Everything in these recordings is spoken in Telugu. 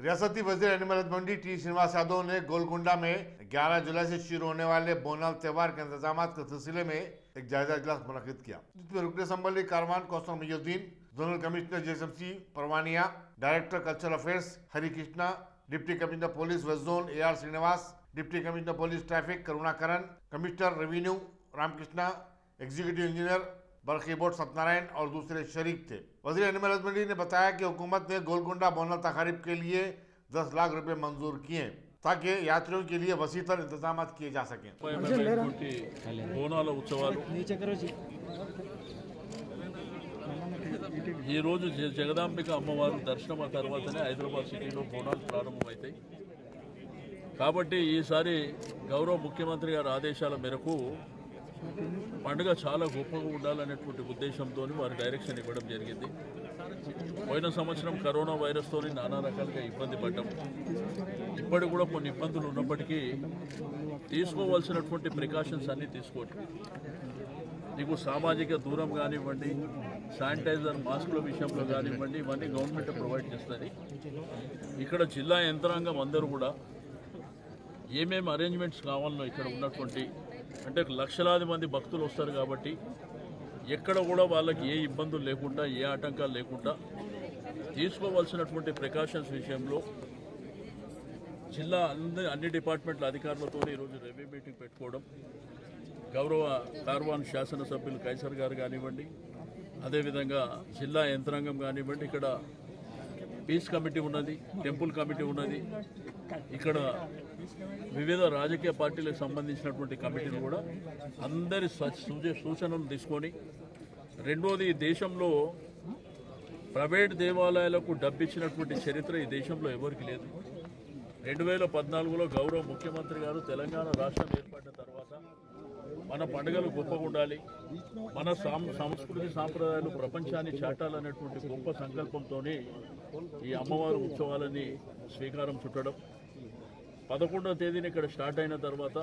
रियासती वजीर animal husbandry T Srinivas Yadav ने गोलकुंडा में 11 जुलाई से शुरू होने वाले बोनाल त्योहार के इंतजाम के सिलसिले में एक जायजा इजलास मुनक्किद किया, जिसमें रुकने संबंधी Karwan Kaushal Mohiuddin, zonal commissioner JSMC परवानिया, director cultural affairs Hari Krishna, deputy commissioner police west zone AR Srinivas, deputy commissioner police traffic Karunakaran, commissioner revenue Ramakrishna, executive engineer बल्कि बोर्ड सत्यनारायण और दूसरे शरीक थे। वजीर एनिमल हस्बेंड्री ने बताया कि हुकूमत ने गोलकुंडा बोनल तकारीब के लिए 10 लाख रुपए मंजूर किए ताकि यात्रियों के लिए वसीतर इंतजाम किए जा सकें। బోనాల ఉత్సవాలు ఈ రోజు జగదాంబిక అమ్మవారు దర్శనం తర్వాతనే హైదరాబాద్ సిటీలో బోనాలు ప్రారంభమవుతాయి కాబట్టి ఈసారి గౌరవ ముఖ్యమంత్రి గారి ఆదేశాల మేరకు పండుగ చాలా గొప్పగా ఉండాలనేటువంటి ఉద్దేశంతో వారి డైరెక్షన్ ఇవ్వడం జరిగింది। పోయిన సంవత్సరం కరోనా వైరస్తో నానా రకాలుగా ఇబ్బంది పడ్డాం। ఇప్పటికి కూడా కొన్ని ఇబ్బందులు ఉన్నప్పటికీ తీసుకోవాల్సినటువంటి ప్రికాషన్స్ అన్నీ తీసుకోండి। మీకు సామాజిక దూరం కానివ్వండి, శానిటైజర్ మాస్కుల విషయంలో కానివ్వండి, ఇవన్నీ గవర్నమెంట్ ప్రొవైడ్ చేస్తుంది। ఇక్కడ జిల్లా యంత్రాంగం అందరూ కూడా ఏమేమి అరేంజ్మెంట్స్ కావాలనో ఇక్కడ ఉన్నటువంటి అంటే లక్షలాది మంది భక్తులు వస్తారు కాబట్టి ఎక్కడ కూడా వాళ్ళకి ఏ ఇబ్బందులు లేకుండా ఏ ఆటంకాలు లేకుండా తీసుకోవాల్సినటువంటి ప్రికాషన్స్ విషయంలో జిల్లా అన్ని డిపార్ట్మెంట్ల అధికారులతో ఈరోజు రివ్యూ మీటింగ్ పెట్టుకోవడం, గౌరవ కార్వాన్ శాసనసభ్యులు కైసర్ గారు కానివ్వండి, అదేవిధంగా జిల్లా యంత్రాంగం కానివ్వండి, ఇక్కడ పీస్ కమిటీ ఉన్నది, టెంపుల్ కమిటీ ఉన్నది, ఇక్కడ వివిధ రాజకీయ పార్టీలకు సంబంధించినటువంటి కమిటీలు కూడా అందరి సూచనలు తీసుకొని, రెండోది దేశంలో ప్రైవేట్ దేవాలయాలకు డబ్బిచ్చినటువంటి చరిత్ర ఈ దేశంలో ఎవరికి లేదు। 2014లో గౌరవ ముఖ్యమంత్రి గారు తెలంగాణ రాష్ట్రం ఏర్పడిన తర్వాత మన పండుగలు గొప్పగా ఉండాలి, మన సంస్కృతి సాంప్రదాయాలు ప్రపంచాన్ని చాటాలనేటువంటి గొప్ప సంకల్పంతో ఈ అమ్మవారి ఉత్సవాలని శ్రీకారం చుట్టడం, 11వ తేదీన ఇక్కడ స్టార్ట్ అయిన తర్వాత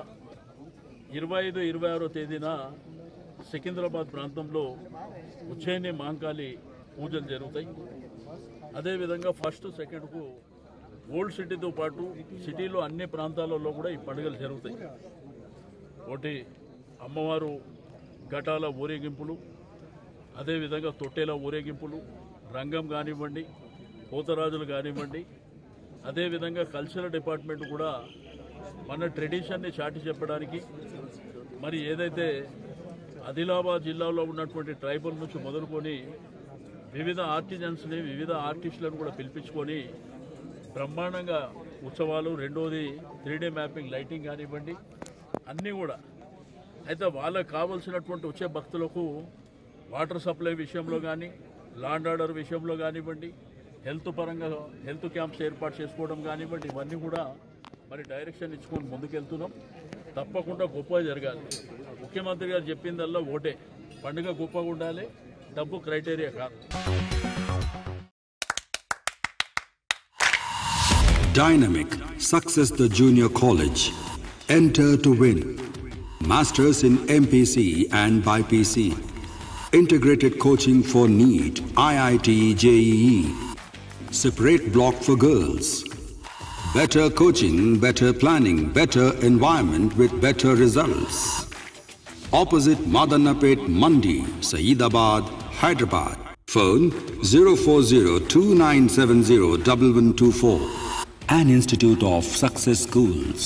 25, 26వ తేదీన సికింద్రాబాద్ ప్రాంతంలో ఉజ్జయిని మహంకాళి పూజలు జరుగుతాయి। అదేవిధంగా 1st, 2కు ఓల్డ్ సిటీతో పాటు సిటీలో అన్ని ప్రాంతాలలో కూడా ఈ పండుగలు జరుగుతాయి। ఒకటి అమ్మవారు ఘటాల ఊరేగింపులు, అదేవిధంగా తొట్టేల ఊరేగింపులు, రంగం కానివ్వండి, పోతరాజులు కానివ్వండి, అదేవిధంగా కల్చరల్ డిపార్ట్మెంట్ కూడా మన ట్రెడిషన్ని చాటి చెప్పడానికి మరి ఏదైతే ఆదిలాబాద్ జిల్లాలో ఉన్నటువంటి ట్రైబల్ నుంచి మొదలుకొని వివిధ ఆర్టిజన్స్ని, వివిధ ఆర్టిస్టులను కూడా పిలిపించుకొని బ్రహ్మాండంగా ఉత్సవాలు, రెండోది 3D మ్యాపింగ్ లైటింగ్ కానివ్వండి అన్నీ కూడా। అయితే వాళ్ళకు కావాల్సినటువంటి వచ్చే భక్తులకు వాటర్ సప్లై విషయంలో కానీ, లాండ్ ఆర్డర్ విషయంలో కానివ్వండి, హెల్త్ పరంగా హెల్త్ క్యాంప్స్ ఏర్పాటు చేసుకోవడం కానివ్వండి, ఇవన్నీ కూడా మరి డైరెక్షన్ ఇచ్చుకొని ముందుకెళ్తున్నాం। తప్పకుండా గొప్పగా జరగాలి। ముఖ్యమంత్రి గారు చెప్పిందల్లా ఒకటే, పండుగ గొప్పగా ఉండాలి, డబ్బు క్రైటీరియా కాదు। Dynamic Success the Junior College. Enter to win. Masters in MPC and BPC. Integrated coaching for NEET, IIT, JEE. Separate block for girls. Better coaching, better planning, better environment with better results. Opposite Madannapet Mandi, Saeedabad, Hyderabad. Phone 04029701124. An Institute of Success Schools.